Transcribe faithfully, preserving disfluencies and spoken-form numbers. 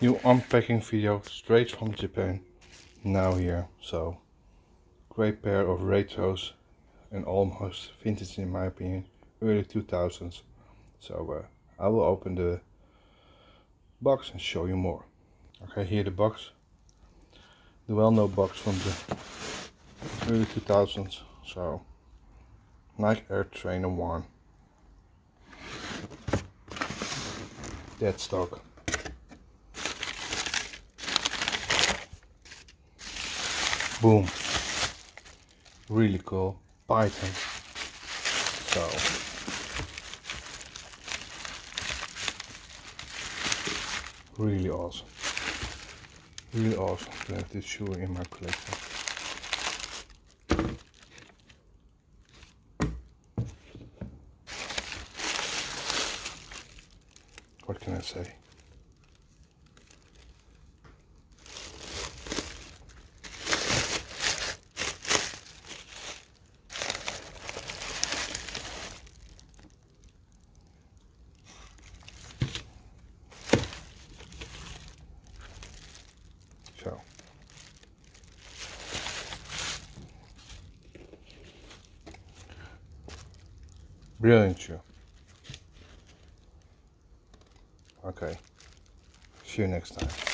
New unpacking video straight from Japan. Now here, so great pair of retros and almost vintage in my opinion, early two thousands. So uh, I will open the box and show you more. Okay, here the box, the well-known box from the early two thousands. So Nike Air Trainer one, dead stock. Boom, really cool, Python. So really awesome, really awesome to have this shoe in my collection. What can I say? So brilliant shoe. Okay, see you next time.